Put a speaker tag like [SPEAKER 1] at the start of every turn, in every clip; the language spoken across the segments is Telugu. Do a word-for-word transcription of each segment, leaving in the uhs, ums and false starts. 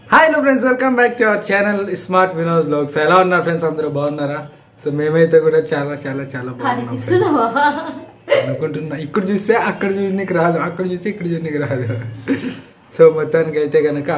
[SPEAKER 1] Hi hello friends, welcome back to our channel smart Vinod blogs. ఎలా ఉన్నారు ఫ్రెండ్స్? అందరూ బాగున్నారా? సో మేమైతే కూడా చాలా చాలా చాలా బాగున్నాం అనుకుంటున్నా. ఇక్కడ చూస్తే అక్కడ చూడడానికి రాదు, అక్కడ చూస్తే ఇక్కడ చూడడానికి రాదు. సో మొత్తానికి అయితే కనుక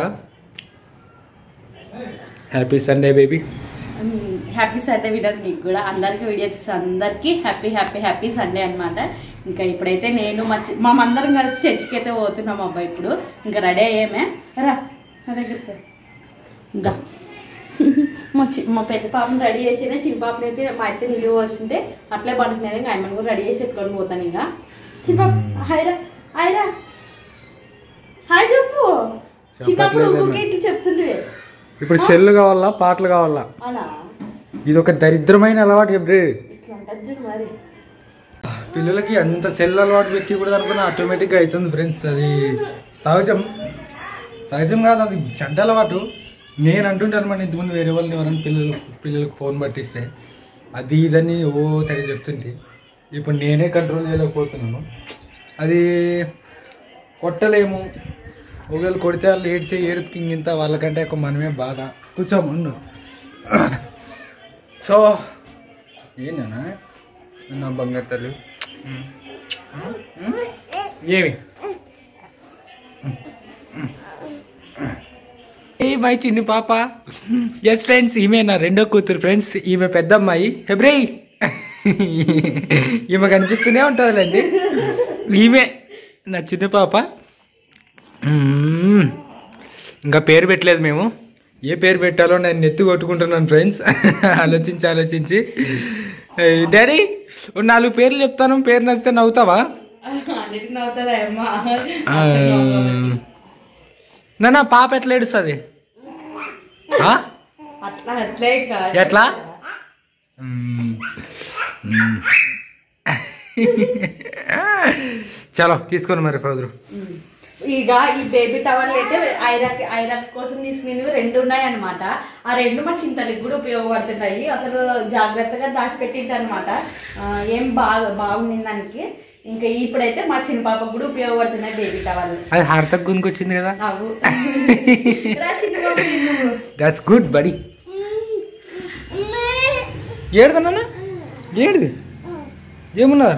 [SPEAKER 1] happy Sunday baby.
[SPEAKER 2] Happy Sunday videos మీకు కూడా అందరికీ వీడియో చూసి అందరికీ హ్యాపీ హ్యాపీ హ్యాపీ సండే అనమాట. ఇంకా ఇప్పుడైతే నేను మా మేమందరం కలిసి చర్చికి అయితే పోతున్నాం అబ్బాయి. ఇప్పుడు ఇంకా రెడీ అయ్యామే. రా నా దగ్గరికి ఇంకా మా చి మా పెద్ద పాపను రెడీ చేసినా, చిన్న పాపను అయితే మా అయితే నిలువ వస్తుంటే అట్లే పడుతున్నాయి. ఇంకా ఆయన కూడా రెడీ చేసి ఎత్తుకొని పోతాను. ఇక చిన్న పాప హాయ్రా హాయ్రా హాయ్ చెప్పు. చిన్నప్పుడు చెప్తుండే
[SPEAKER 1] ఇప్పుడు సెల్లు కావాలా పాటలు కావాలా?
[SPEAKER 2] అలా
[SPEAKER 1] ఇది ఒక దరిద్రమైన అలవాటు. ఎప్పుడు
[SPEAKER 2] ఇట్లా అంటారు మరి
[SPEAKER 1] పిల్లలకి అంత సెల్ అలవాటు పెట్టి కూడా అనుకున్న ఆటోమేటిక్గా అవుతుంది ఫ్రెండ్స్. అది సహజం సహజం కాదు, అది చెడ్డ అలవాటు. నేను అంటుంటాను మన ఇంతకుముందు వేరే వాళ్ళని ఎవరైనా పిల్లలు పిల్లలకు ఫోన్ పట్టిస్తే అది ఇదని ఓ తెగ చెప్తుంటే ఇప్పుడు నేనే కంట్రోల్ చేయలేకపోతున్నాను. అది కొట్టలేము, ఒకవేళ కొడితే వాళ్ళు ఏడ్చే ఏడుపుకి ఇంత వాళ్ళకంటే ఎక్కువ మనమే బాధ. కూర్చోమన్ను. సో ఏనా నా బంగారు తల్లి ఏమి మై చిన్ని పాప. ఎస్ ఫ్రెండ్స్, ఈమె నా రెండో కూతురు ఫ్రెండ్స్. ఈమె పెద్ద అమ్మాయి హెబ్రే. ఈమె కనిపిస్తూనే ఉంటుందిలేండి. ఈమె నా చిన్న పాప. ఇంకా పేరు పెట్టలేదు మేము. ఏ పేరు పెట్టాలో నేను నెత్తి కొట్టుకుంటున్నాను ఫ్రెండ్స్. ఆలోచించి ఆలోచించి డాడీ నాలుగు పేర్లు చెప్తాను, పేరు నచ్చితే నవ్వుతావా? నా పాప ఎట్లా ఏడుస్తుంది? ఎట్లా? చలో తీసుకోండి మరి ఫాదరు.
[SPEAKER 2] ఇక ఈ బేబీ టవల్ అయితే ఐరాక్ ఐరాక్ కోసం తీసుకునేవి రెండు ఉన్నాయి అనమాట. ఆ రెండు మా చింతలకి కూడా ఉపయోగపడుతున్నాయి. అసలు జాగ్రత్తగా దాచిపెట్టింది అనమాట. ఏం బాగా బాగుంది దానికి. ఇంకా ఇప్పుడైతే మా చిన్న పాపకు కూడా ఉపయోగపడుతున్నాయి బేబీ టవల్.
[SPEAKER 1] అది హార్తకు గునికి వచ్చింది కదా.
[SPEAKER 2] చిన్న పాప
[SPEAKER 1] దట్స్ గుడ్ బడీ. ఏడుదన్నా ఏడుది ఏమున్నదా?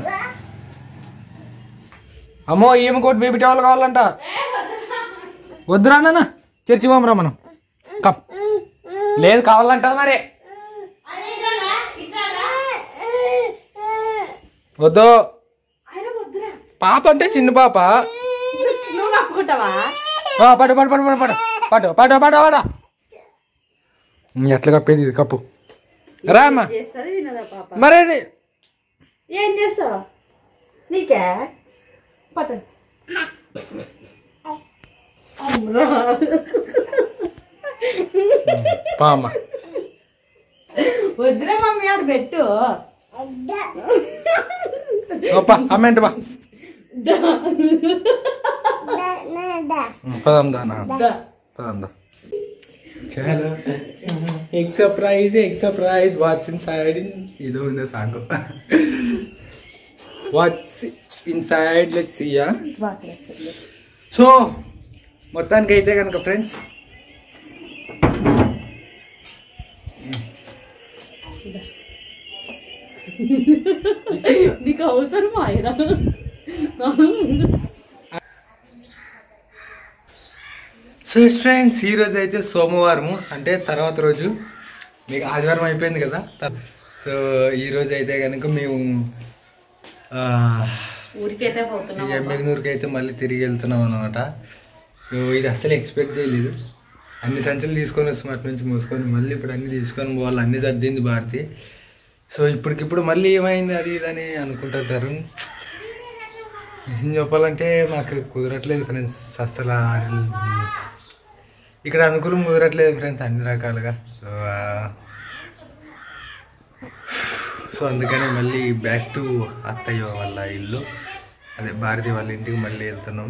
[SPEAKER 1] అమ్మో ఏమి కోటి బేబీ టవల్ కావాలంట. వద్దురా నాన్న, చర్చి పోమరా మనం. కమ్ లేదు కావాలంట మరి. వద్దు, పాప అంటే చిన్న పాప.
[SPEAKER 2] నువ్వు కప్పుకుంటావా?
[SPEAKER 1] పడు పడు పడు పడు పడు పడు పడు పడు పడ. ఎట్లా కప్పేది ఇది? కప్పు రామ్మా. మరి
[SPEAKER 2] ఏం చేస్తావు? నీకే పట్టు.
[SPEAKER 1] పామ్మ
[SPEAKER 2] వద్దురా మమ్మీ, ఆడ పెట్టు.
[SPEAKER 1] అమ్మంటి బా పదం దానా పదం దా. చాలా egg surprise egg surprise what's inside. ఇదో ఉంది song. What's inside let's see. So మొత్తానికి అయితే కనుక ఫ్రెండ్స్
[SPEAKER 2] నీకు అవుతారు మా ఆయన.
[SPEAKER 1] సో ఫ్రెండ్స్ ఈరోజు అయితే సోమవారము, అంటే తర్వాత రోజు మీకు ఆదివారం అయిపోయింది కదా. సో ఈరోజు అయితే కనుక మేము
[SPEAKER 2] ఊరికైతే పోతున్నాం,
[SPEAKER 1] ఎమ్మెగ్నూరుకి అయితే మళ్ళీ తిరిగి వెళ్తున్నాం అనమాట. సో ఇది అసలు ఎక్స్పెక్ట్ చేయలేదు. అన్ని సంచులు తీసుకొని వస్తాం అటు నుంచి మూసుకొని, మళ్ళీ ఇప్పుడు అన్నీ తీసుకొని పోవాలి. అన్నీ సర్దింది భారతి. సో ఇప్పటికిప్పుడు మళ్ళీ ఏమైంది అది ఇదని అనుకుంటుంటారు. నిజం చెప్పాలంటే మాకు కుదరట్లేదు ఫ్రెండ్స్. అసలు ఇక్కడ అనుకూలం కుదరట్లేదు ఫ్రెండ్స్ అన్ని రకాలుగా. సో సో అందుకని మళ్ళీ బ్యాక్ టు అత్తయ్య వాళ్ళ ఇల్లు, అదే భారతి వాళ్ళ ఇంటికి మళ్ళీ వెళ్తున్నాం.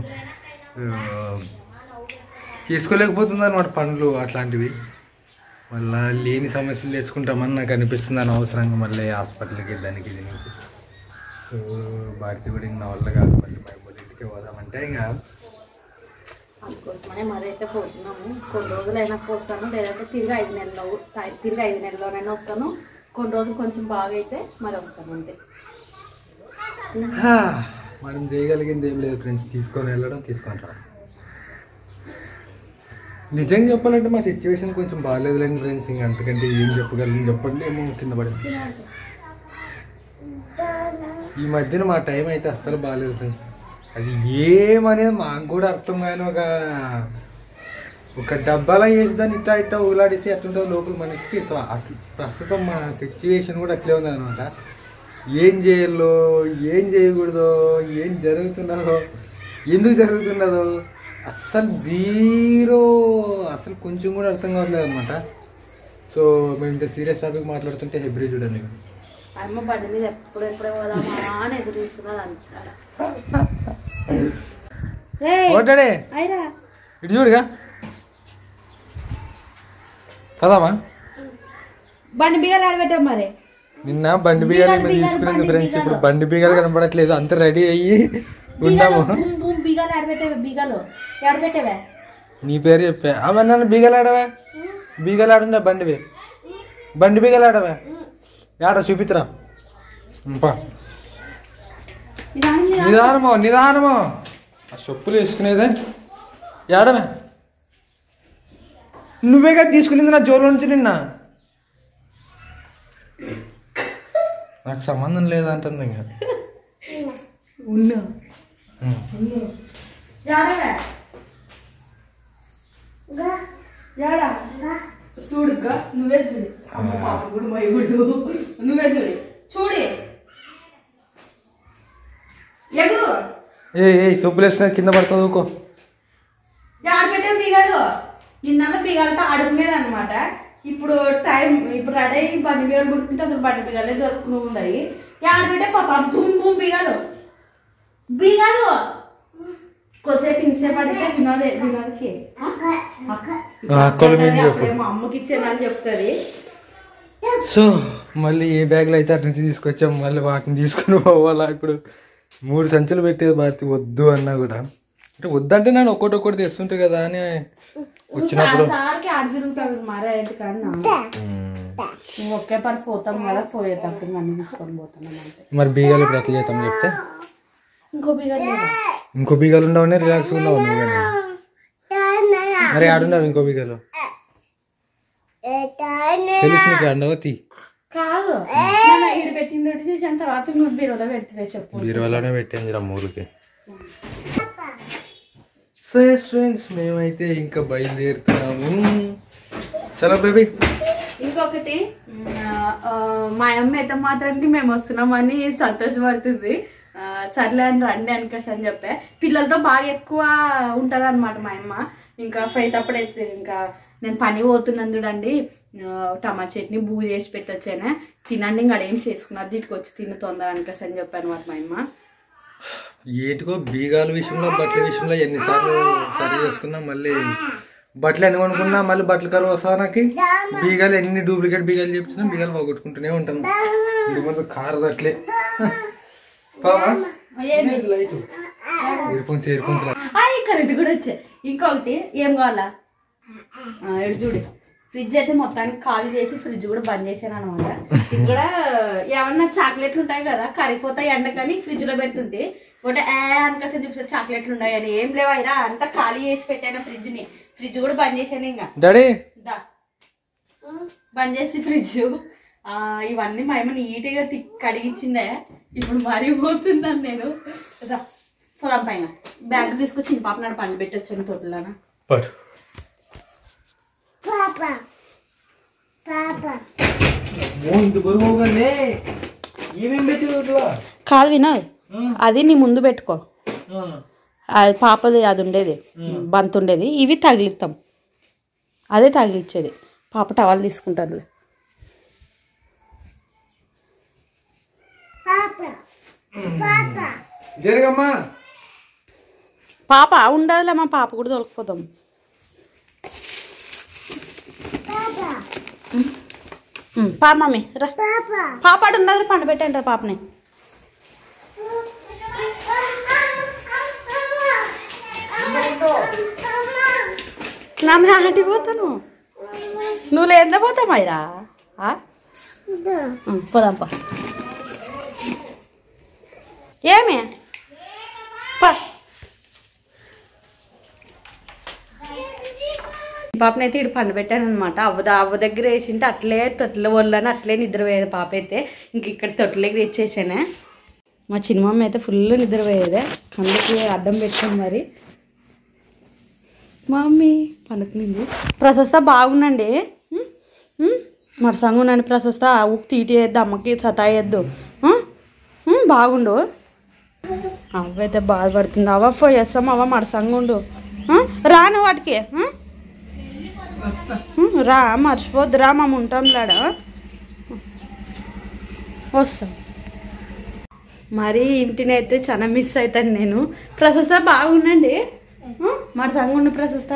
[SPEAKER 1] తీసుకోలేకపోతుంది అనమాట పనులు అట్లాంటివి. మళ్ళీ లేని సమస్యలు తెచ్చుకుంటామని నాకు అనిపిస్తుంది అనవసరంగా మళ్ళీ హాస్పిటల్కి దానికి దీనికి. సో భారతి కూడా ఇంకా నా వల్ల కాదు, మళ్ళీ మా ఇంటికి పోదామంటే ఇంకా
[SPEAKER 2] అందుకోసమనే మరి అయితే పోతున్నాము. కొన్ని రోజులైనా వస్తాను, లేదంటే తిరిగి ఐదు నెలల్లో తిరిగి ఐదు నెలల్లోనైనా వస్తాను. కొన్ని రోజులు కొంచెం బాగా అయితే మరి వస్తాను అంతే.
[SPEAKER 1] మనం చేయగలిగింది ఏం లేదు ఫ్రెండ్స్, తీసుకొని వెళ్ళడం తీసుకొని రావడం. నిజంగా చెప్పాలంటే మా సిచ్యువేషన్ కొంచెం బాగాలేదులేండి ఫ్రెండ్స్, ఇంకా అంతకంటే ఏం చెప్పగలను చెప్పండి. ఏమో కింద పడింది. ఈ మధ్యన మా టైం అయితే అస్సలు బాగాలేదు ఫ్రెండ్స్. అది ఏమనేది మాకు కూడా అర్థం కాని ఒక ఒక డబ్బాలో వేసి దాన్ని ఇట్టా ఇట్టా ఊలాడేసి అట్లుంటుంది లోపల మనిషికి. సో అట్లా ప్రస్తుతం మా సిచ్యువేషన్ కూడా అట్లే ఉంది అనమాట. ఏం చేయాలో ఏం చేయకూడదో, ఏం జరుగుతున్నదో, ఎందుకు జరుగుతున్నదో అస్సలు జీరో, అసలు కొంచెం కూడా అర్థం కావట్లేదు అనమాట. సో మేము ఇంత సీరియస్ టాపిక్ మాట్లాడుతుంటే హెబ్రి చూడండి.
[SPEAKER 2] అమ్మ బండి మీద ఎప్పుడు ఎప్పుడే పోదామా అని ఎదురు చూస్తున్నది అంటారా.
[SPEAKER 1] ఇటు చూడుగా కదామా
[SPEAKER 2] బండి బిగాలు ఆడబెట్టాం. మరి
[SPEAKER 1] నిన్న బండి బిగాలు మేము తీసుకునేది ఫ్రెండ్స్, ఇప్పుడు బండి బిగాలు కనపడట్లేదు. అంత రెడీ అయ్యి ఉన్నాము.
[SPEAKER 2] బిగాలు ఆడబెట్టావే, బిగాలు ఆడబెట్టావే.
[SPEAKER 1] నీ పేరు చెప్పా అవన్నీ నన్ను బీగలు ఆడవా, బీగలు ఆడున్నా బండివి, బండి బీగలు ఆడవా ఆడ చూపిత్తరా. నిదానమో నిదానమో ఆ చెప్పులు వేసుకునేదే ఏడవే. నువ్వే కదా తీసుకునింది నా జోలో నుంచి నిన్న. నాకు సంబంధం లేదంటుంది ఇంకా.
[SPEAKER 2] చూడుగా నువ్వే చూడు. అమ్మ పాప కూడా మొయ్యకూడదు, నువ్వే చూడు. చూడి ఎగురు.
[SPEAKER 1] ఏ ఏ సొప్పులు వేసిన కింద పడుతుంది ఊకో.
[SPEAKER 2] ఆడబెట్టే బిగాలు నిన్న బిగాలతో ఆడుకునేది అనమాట. ఇప్పుడు టైం ఇప్పుడు రెడీ అయ్యి బండి బిగాలు పుడుతుంటే అసలు బండి బిగాలే దొరుకుతూ ఉన్నాయి. ఆడబెట్టే పాప దుమ్ బూమ్ బిగాలు బిగాలు కొద్దిసేపు ఇంతసేపు అడిగితే వినోదే వినోద్కి మా అమ్మకి ఇచ్చాను అని చెప్తుంది.
[SPEAKER 1] సో మళ్ళీ ఏ బ్యాగ్లో అయితే అటు నుంచి తీసుకొచ్చాం, మళ్ళీ వాటిని తీసుకుని పోవాలా. ఇప్పుడు మూడు సంచులు పెట్టేది భారతి వద్దు అన్నా కూడా, అంటే వద్దంటే నేను ఒక్కటి ఒక్కటి తెస్తుంటే కదా అని వచ్చినప్పుడు
[SPEAKER 2] ఒకే పని పోతాం కదా, పోయేటప్పుడు అన్ని తీసుకొని పోతున్నాం అంటే.
[SPEAKER 1] మరి బీగాలు ఇప్పుడు ఎట్లా చేద్దాం చెప్తే,
[SPEAKER 2] ఇంకో బీగాలు
[SPEAKER 1] ఇంకో బీగాలు ఉండవని రిలాక్స్ ఉన్నావు నువ్వు. మరి ఆడున్నావు ఇంకో బీగాలు తెలుసు నీకు ఆడవు తీ
[SPEAKER 2] కాదు ఇటు పెట్టింది ఒకటి చేసిన తర్వాత నువ్వు బీరువాలో పెడితే చెప్పు.
[SPEAKER 1] బీరువాలోనే పెట్టాను జర మూడుకి. సో ఫ్రెండ్స్ మేమైతే ఇంకా బయలుదేరుతున్నాము. చలో బేబీ.
[SPEAKER 2] ఇంకొకటి మా అమ్మ అయితే మాత్రానికి మేము వస్తున్నామని సంతోషపడుతుంది. సర్లే అని రండి అనుకోసి అని చెప్పే. పిల్లలతో బాగా ఎక్కువ ఉంటుంది అనమాట మా అమ్మ. ఇంకా ఫ్రైట్ అప్పుడైతే ఇంకా నేను పని పోతున్నాను చూడండి, టమాటా చట్నీ బూ చేసి పెట్టొచ్చానే తినండి, ఇంకా అడేం చేసుకున్నది వీటికి వచ్చి తిని తొందర అనుకోసి అని చెప్పాను అనమాట మా అమ్మ.
[SPEAKER 1] ఏంటికో బీగాల విషయంలో బట్టల విషయంలో ఎన్నిసార్లు సరి చేసుకున్నా మళ్ళీ బట్టలు ఎన్ని కొనుక్కున్నా మళ్ళీ బట్టలు కరువు వస్తా. నాకు బీగాలు ఎన్ని డూప్లికేట్ బీగాలు చెప్తున్నా బీగాలు పోగొట్టుకుంటూనే ఉంటాను. ఇంటి ముందు కారు అట్లే
[SPEAKER 2] కరెంట్ కూడా వచ్చాయి. ఇంకొకటి ఏం కావాలా ఎడు చూడు, ఫ్రిడ్జ్ అయితే మొత్తానికి ఖాళీ చేసి ఫ్రిడ్జ్ కూడా బంద్ చేశాను అనమాట. ఇక్కడ ఏమన్నా చాక్లెట్లు ఉంటాయి కదా కరిగిపోతాయి ఎండకని ఫ్రిడ్జ్ లో పెడుతుంటే ఒకటి ఏ అనకసే చూపిస్తే చాక్లెట్లు ఉన్నాయి అని ఏం లేవైరా అంతా ఖాళీ చేసి పెట్టాను ఫ్రిడ్జ్ ని. ఫ్రిడ్జ్ కూడా బంద్ చేశాను. ఇంకా
[SPEAKER 1] డాడీ
[SPEAKER 2] బంద్ చేసి ఫ్రిడ్జ్ ఇవన్నీ మా ఏమో నీట్గా కడిగిచ్చిందే. ఇప్పుడు మరీ పోతున్నాను నేను. పొలం పైన బ్యాగ్ తీసుకొచ్చి పాప నాడు పండు పెట్టి వచ్చాను తోటలోనా. కాదు వినోద్, అది నీ ముందు పెట్టుకో. అది పాపది అది ఉండేది బంత్ ఉండేది, ఇవి తగిలిస్తాం. అదే తగిలిచ్చేది. పాప టవల్ తీసుకుంటారులే.
[SPEAKER 1] జరగమ్మా
[SPEAKER 2] పాప ఉండదులే, మా పాప కూడా దొరికిపోతాం. పా మమ్మీ రా, పాప అటు ఉండదు పండు పెట్టండి రా పాపని. నా మ్యాటి పోతాను నువ్వు లేదా పోతామయ్యా పోదాంపా ఏమే పాపనైతే ఇటు పండు పెట్టాను అనమాట అవ్వ అవ్వ దగ్గర వేసింటే అట్లే తొట్ల వాళ్ళని అట్లే నిద్రపోయేది పాప అయితే ఇంక ఇక్కడ తొట్లకి తెచ్చేసానే మా చిన్నమ్మ అయితే ఫుల్ నిద్రపోయేదే కళ్ళకి అడ్డం పెట్టుకుంది మరి మా మమ్మీ పనుకునింది ప్రశస్త బాగుండండి మరసంగా ఉండండి ప్రశస్త ఉక్కు తీటేయద్దు అమ్మకి సతాయద్దు బాగుండు అవ్వైతే బాధపడుతుంది అవ్వ పోయేస్తాం అవ్వ మరసంగా ఉండు రాను వాటికి రా మర్చిపోద్దు రా మేము ఉంటాం లాడా వస్తాం మరి ఇంటిని అయితే చాలా మిస్ అవుతాను నేను ప్రశస్త బాగుండండి మరి సంగుండు ప్రశస్త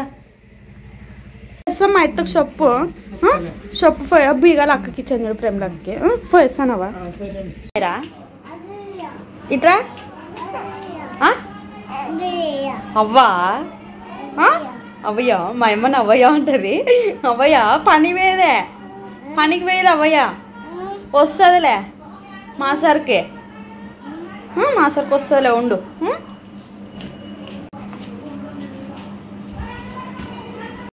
[SPEAKER 2] మా ఎత్తకు చెప్పు చెప్పు పోయా బీగాలు అక్కకి ఇచ్చాను చూడు ప్రేమలకి పోయేస్తానవా రా ఇట్రా అవ్వా అవయ్యా మా అమ్మని అవ్వయ్యా ఉంటుంది అవ్వయ్యా పని వేదే పనికి వేయదు అవ్వయ్యా వస్తుందిలే మా సరికి మా సరికి వస్తుందిలే ఉండు